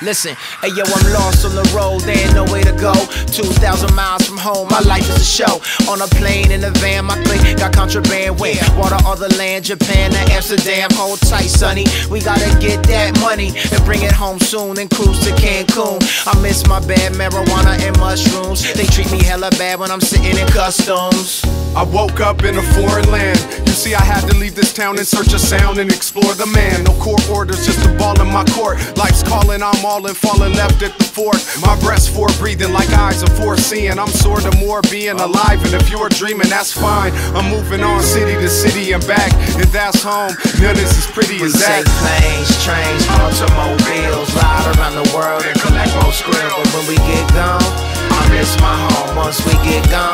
Listen, hey yo, I'm lost on the road, there ain't no way to go. 2,000 miles from home, my life is a show. On a plane, in a van, my clique got contraband with water, all the land, Japan to Amsterdam. Hold tight, sonny, we gotta get that money and bring it home soon and cruise to Cancun. I miss my bad marijuana and mushrooms. They treat me hella bad when I'm sitting in customs. I woke up in a foreign land. You see, I had to leave this town in search of sound and explore the man. No court orders, just a ball in my court. Life's calling, I'm all in, falling left at the fort. My breath's for breathing like eyes are foreseeing. I'm sorta more being alive, and if you're dreaming, that's fine. I'm moving on city to city and back, and that's home. None is as pretty as that. We take planes, trains, automobiles, ride around the world and collect most Grisle. But when we get gone, I miss my home once we get gone.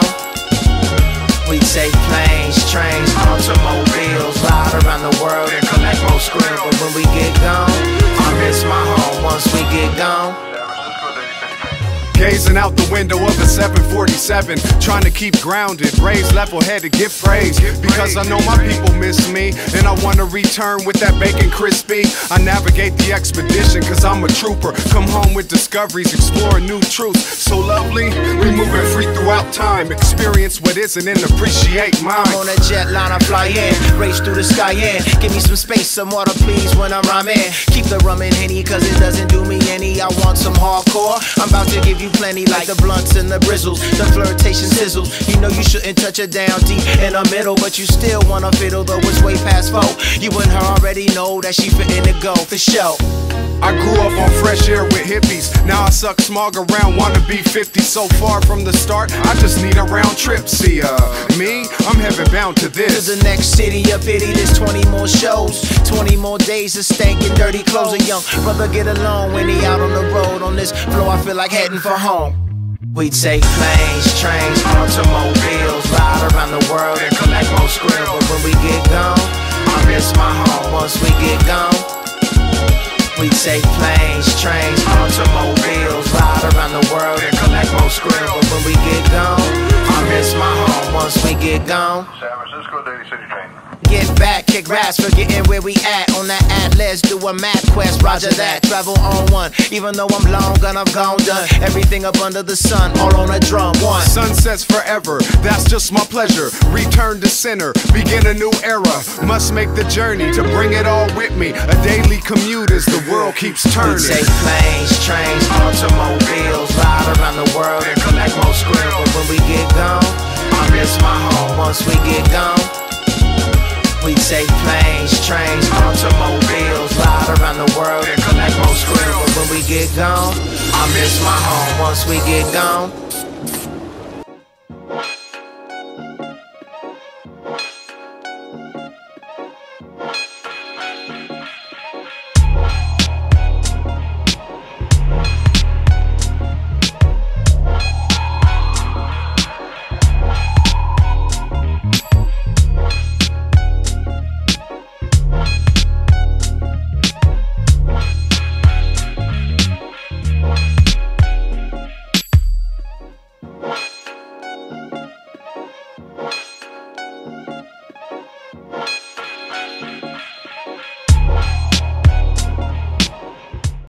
We take planes, trains, automobiles, ride around the world and collect most Grisle. But when we get gone, I miss my home once we get gone. Gazing out the window of a 747, trying to keep grounded, raise level headed, give praise, because I know my people miss me, and I want to return with that bacon crispy. I navigate the expedition cause I'm a trooper, come home with discoveries, explore new truths. So lovely, we moving free throughout time, experience what isn't and appreciate mine. I'm on a jet line, I fly in, race through the sky in. Give me some space, some water please when I'm rhyming. Keep the rum and Henny cause it doesn't do me any. I want some hardcore, I'm about to give you plenty like the blunts and the brizzles, the flirtation sizzles. You know you shouldn't touch it down deep in the middle, but you still wanna fiddle, though it's way past 4. You and her already know that she fitting to go for show. I grew up on fresh air with hippies. Now I suck smog around, wanna be 50. So far from the start, I just need a round trip. See, me, I'm heaven bound to this. To the next city of pity, there's 20 more shows, 20 more days of stankin' dirty clothes. A young brother get alone when he out on the road. On this floor, I feel like heading for home. We take planes, trains, automobiles, ride around the world and collect most Grisle. But when we get gone, I miss my home once we get gone. We take planes, trains, automobiles, ride around the world and collect most Grisle. But when we get gone, I miss my home once we get gone. San Francisco Daily City train. Get back, kick raps, forgetting where we at on that atlas. Do a map quest, roger that. Travel on one, even though I'm long gone, I've gone done. Everything up under the sun, all on a drum. One. Sunsets forever, that's just my pleasure. Return to center, begin a new era. Must make the journey to bring it all with me. A daily commute as the world keeps turning. We take planes, trains, automobiles, ride around the world and collect most Grisle. But when we get gone, I miss my home once we get gone. We take planes, trains, automobiles, ride around the world and collect most Grisle. But when we get gone, I miss my home once we get gone.